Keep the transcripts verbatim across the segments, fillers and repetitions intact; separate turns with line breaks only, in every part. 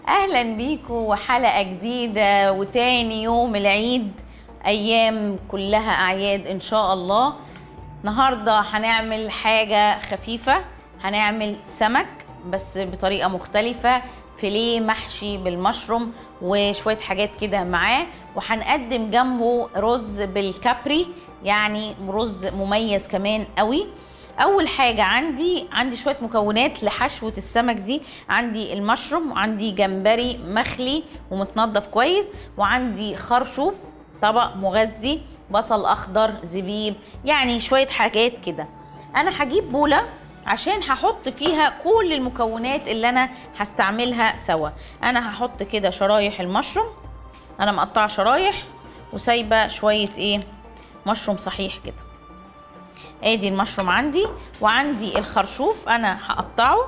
اهلا بيكم وحلقه جديده وتاني يوم العيد، ايام كلها اعياد ان شاء الله. النهارده هنعمل حاجه خفيفه، هنعمل سمك بس بطريقه مختلفه، فيليه محشي بالمشروم وشويه حاجات كده معاه، وهنقدم جنبه رز بالكابري، يعني رز مميز كمان قوي. اول حاجه عندي عندي شويه مكونات لحشوه السمك دي. عندي المشروم، وعندي جمبري مخلي ومتنضف كويس، وعندي خرشوف طبق مغذي، بصل اخضر، زبيب، يعني شويه حاجات كده. انا هجيب بوله عشان هحط فيها كل المكونات اللي انا هستعملها سوا. انا هحط كده شرايح المشروم، انا مقطعه شرايح وسايبه شويه ايه مشروم صحيح كده. ادي المشروم عندي، وعندي الخرشوف انا هقطعه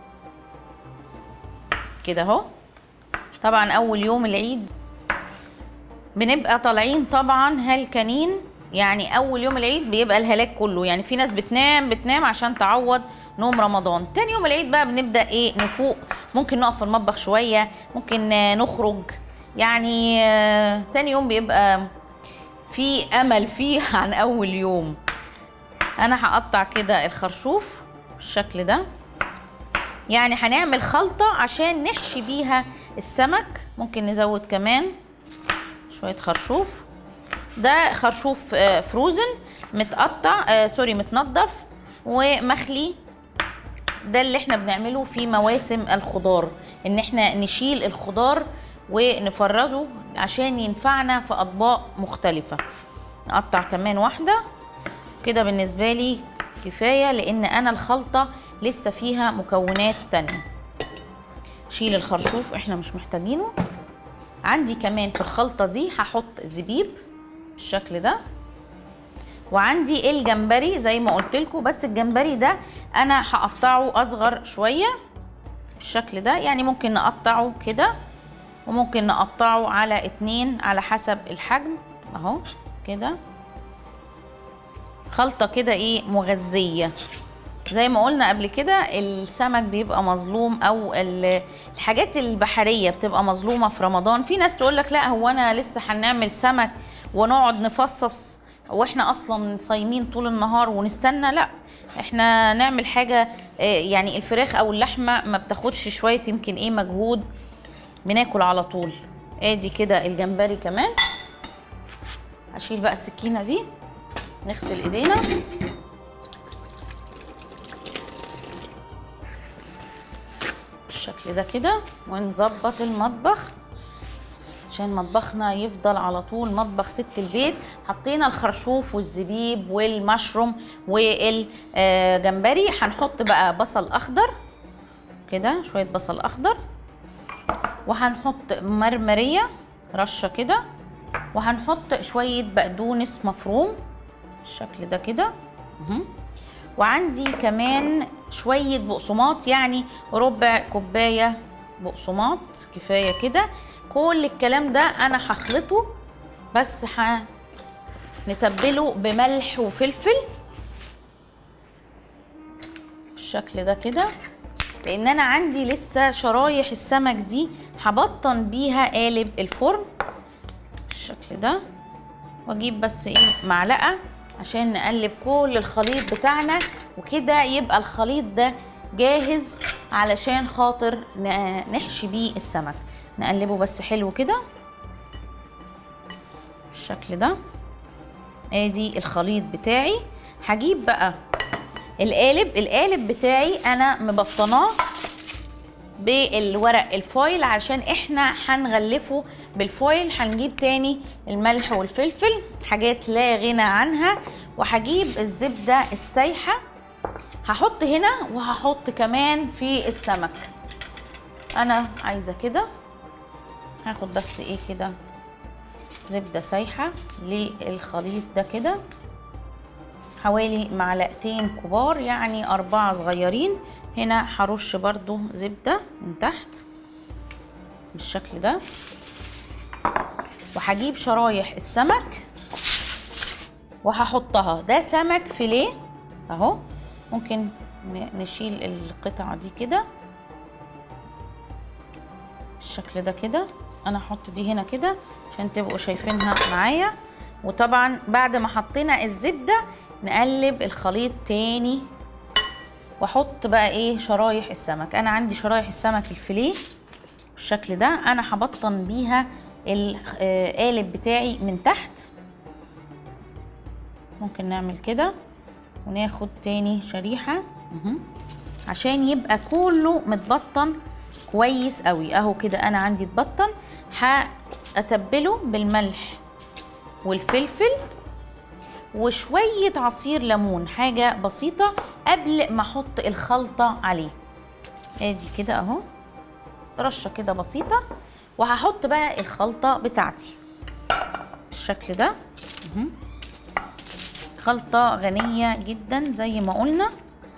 كده اهو. طبعا اول يوم العيد بنبقى طالعين طبعا هلكانين، يعني اول يوم العيد بيبقى الهلاك كله، يعني في ناس بتنام بتنام عشان تعوض نوم رمضان. تاني يوم العيد بقى بنبدأ ايه نفوق، ممكن نقف في المطبخ شوية، ممكن نخرج، يعني تاني يوم بيبقى في امل فيه عن اول يوم. انا هقطع كده الخرشوف بالشكل ده، يعني هنعمل خلطة عشان نحشي بيها السمك. ممكن نزود كمان شوية خرشوف. ده خرشوف فروزن متقطع آه سوري متنضف ومخلي. ده اللي احنا بنعمله في مواسم الخضار، ان احنا نشيل الخضار ونفرزه عشان ينفعنا في اطباق مختلفة. نقطع كمان واحدة كده، بالنسبة لي كفاية، لان انا الخلطة لسه فيها مكونات تانية. شيل الخرشوف احنا مش محتاجينه. عندي كمان في الخلطة دي هحط زبيب بالشكل ده، وعندي الجمبري زي ما قلت لكم، بس الجمبري ده انا هقطعه اصغر شوية بالشكل ده، يعني ممكن نقطعه كده وممكن نقطعه على اتنين على حسب الحجم اهو كده. خلطة كده ايه مغذية. زي ما قلنا قبل كده السمك بيبقى مظلوم، او الحاجات البحرية بتبقى مظلومة في رمضان. في ناس تقولك لا، هو انا لسه هنعمل سمك ونقعد نفصص واحنا اصلا صايمين طول النهار ونستنى؟ لا، احنا نعمل حاجة يعني الفراخ او اللحمة ما بتاخدش شوية يمكن ايه مجهود، بناكل على طول. ادي كده الجمبري كمان. هشيل بقى السكينة دي، نغسل ايدينا. بالشكل ده كده، ونظبط المطبخ عشان مطبخنا يفضل على طول مطبخ ست البيت. حطينا الخرشوف والزبيب والمشروم والجمبري. هنحط بقى بصل اخضر كده، شوية بصل اخضر، وهنحط مرمرية رشة كده، وهنحط شوية بقدونس مفروم بالشكل ده كده. وعندي كمان شوية بقسماط، يعني ربع كوباية بقسماط كفاية كده. كل الكلام ده انا هخلطه، بس هنتبله بملح وفلفل بالشكل ده كده، لان انا عندي لسه شرايح السمك دي هبطن بيها قالب الفرن بالشكل ده. واجيب بس ايه معلقة عشان نقلب كل الخليط بتاعنا، وكده يبقى الخليط ده جاهز علشان خاطر نحشي بيه السمك. نقلبه بس حلو كده بالشكل ده. ادي الخليط بتاعي. هجيب بقى القالب القالب بتاعي انا مبطناه بالورق الفويل عشان احنا هنغلفه بالفويل. هنجيب تاني الملح والفلفل، حاجات لا غنى عنها، وهجيب الزبدة السايحة هحط هنا، وهحط كمان في السمك. انا عايزة كده، هاخد بس ايه كده زبدة سايحة للخليط ده كده، حوالي معلقتين كبار، يعني اربعة صغيرين. هنا هرش برضو زبدة من تحت بالشكل ده، وهجيب شرايح السمك وهحطها. ده سمك فيليه اهو. ممكن نشيل القطعة دي كده بالشكل ده كده. انا هحط دي هنا كده عشان تبقوا شايفينها معايا. وطبعا بعد ما حطينا الزبده نقلب الخليط تاني، واحط بقى ايه شرايح السمك. انا عندي شرايح السمك الفيليه بالشكل ده، انا هبطن بيها القالب بتاعي من تحت. ممكن نعمل كده وناخد تاني شريحه عشان يبقى كله متبطن كويس قوي اهو كده. انا عندي اتبطن، هاتبله بالملح والفلفل وشويه عصير ليمون، حاجه بسيطه قبل ما احط الخلطه عليه. ادي كده اهو رشه كده بسيطه، وهحط بقى الخلطه بتاعتي بالشكل ده. خلطه غنيه جدا زي ما قلنا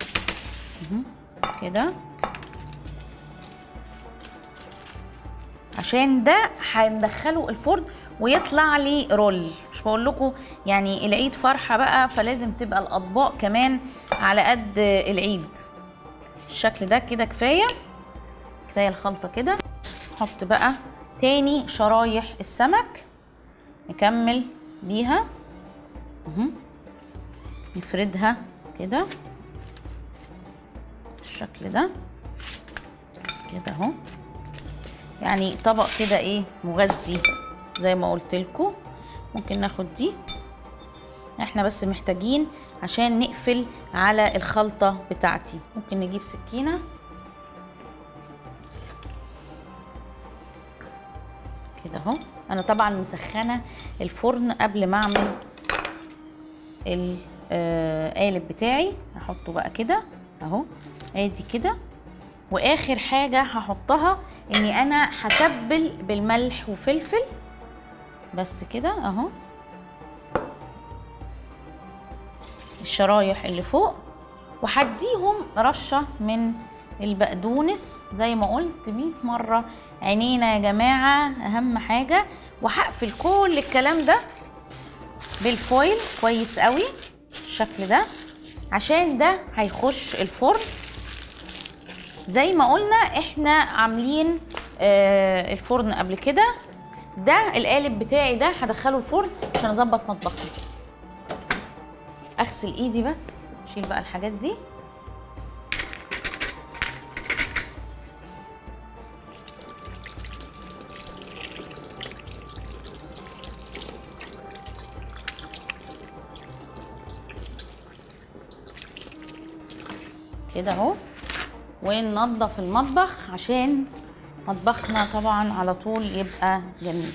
كده، عشان ده هندخله الفرن ويطلع لي رول. مش بقول لكم يعني العيد فرحه بقى، فلازم تبقى الاطباق كمان على قد العيد. الشكل ده كده كفايه كفايه الخلطه كده. نحط بقى تاني شرايح السمك نكمل بيها، نفردها كده بالشكل ده كده اهو. يعني طبق كده ايه مغذي زي ما قلت لكم. ممكن ناخد دي، احنا بس محتاجين عشان نقفل على الخلطه بتاعتي. ممكن نجيب سكينه كده اهو. انا طبعا مسخنه الفرن قبل ما اعمل القالب بتاعي. هحطه بقى كده اهو ادي كده. واخر حاجه هحطها اني انا هتبل بالملح وفلفل بس كده اهو الشرايح اللي فوق، وهديهم رشه من البقدونس زي ما قلت مية مره. عينينا يا جماعه اهم حاجه. وهقفل كل الكلام ده بالفويل كويس قوي بالشكل ده، عشان ده هيخش الفرن. زي ما قلنا احنا عاملين آه الفرن قبل كده. ده القالب بتاعي ده هدخله الفرن عشان اظبط مطبخي. اغسل ايدي بس، اشيل بقى الحاجات دي. كده اهو. وننضف المطبخ عشان مطبخنا طبعا على طول يبقى جميل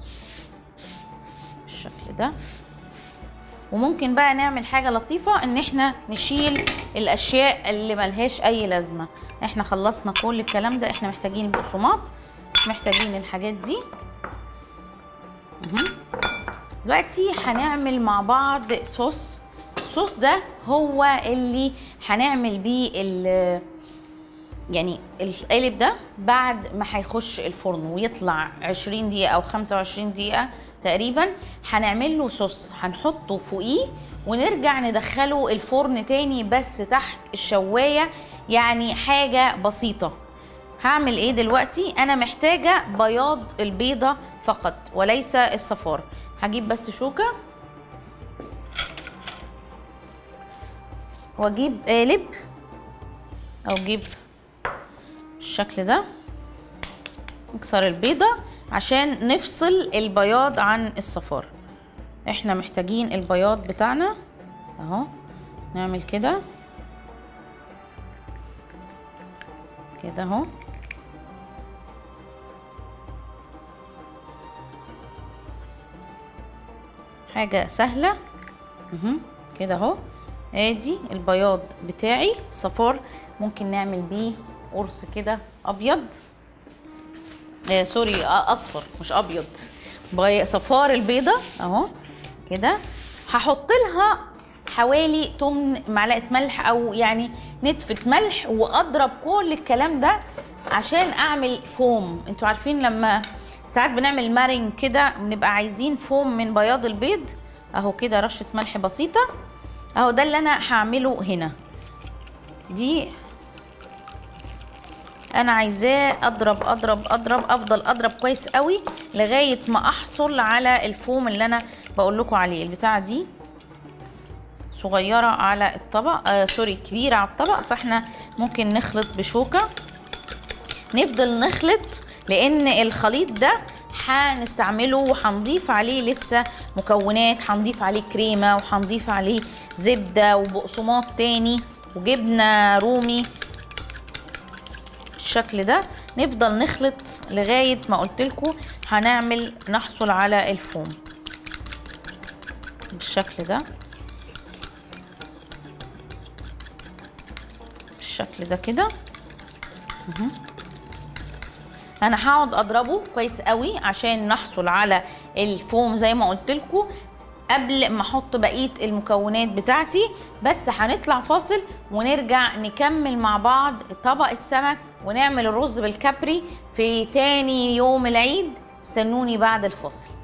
بالشكل ده. وممكن بقى نعمل حاجة لطيفة ان احنا نشيل الاشياء اللي ملهاش اي لازمة. احنا خلصنا كل الكلام ده. احنا محتاجين البقسماط، محتاجين الحاجات دي. دلوقتي هنعمل مع بعض صوص. الصوص ده هو اللي هنعمل بيه ال يعني القالب ده بعد ما هيخش الفرن ويطلع عشرين دقيقة او خمسة وعشرين دقيقة تقريبا. هنعمل له صوص هنحطه فوقيه ونرجع ندخله الفرن تاني بس تحت الشواية، يعني حاجة بسيطة. هعمل ايه دلوقتي؟ انا محتاجة بياض البيضة فقط وليس الصفار. هجيب بس شوكة واجيب قالب او اجيب بالشكل ده، نكسر البيضة عشان نفصل البياض عن الصفار. احنا محتاجين البياض بتاعنا اهو. نعمل كده كده اهو. حاجة سهلة كده اهو. ادي البياض بتاعي. صفار ممكن نعمل بيه قرص كده ابيض، آه سوري اصفر مش ابيض، صفار البيضه اهو كده. هحط لها حوالي تمن معلقه ملح او يعني نتفه ملح، واضرب كل الكلام ده عشان اعمل فوم. انتوا عارفين لما ساعات بنعمل مارين كده بنبقى عايزين فوم من بياض البيض اهو كده. رشه ملح بسيطه اهو. ده اللي انا هعمله هنا. دي انا عايزاه اضرب اضرب اضرب افضل اضرب كويس قوي لغايه ما احصل على الفوم اللي انا بقول لكم عليه. البتاعه دي صغيره على الطبق، آه سوري كبيره على الطبق، فاحنا ممكن نخلط بشوكه. نفضل نخلط لان الخليط ده هنستعمله وهنضيف عليه لسه مكونات، هنضيف عليه كريمه وهنضيف عليه زبده وبقسماط تاني وجبنه رومي بالشكل ده. نفضل نخلط لغايه ما قلت لكم هنعمل نحصل على الفوم بالشكل ده، بالشكل ده كده. انا هقعد اضربه كويس قوي عشان نحصل على الفوم زي ما قلت لكم قبل ما احط بقيه المكونات بتاعتي. بس هنطلع فاصل ونرجع نكمل مع بعض طبق السمك ونعمل الرز بالكابري في تاني يوم العيد. استنوني بعد الفاصل.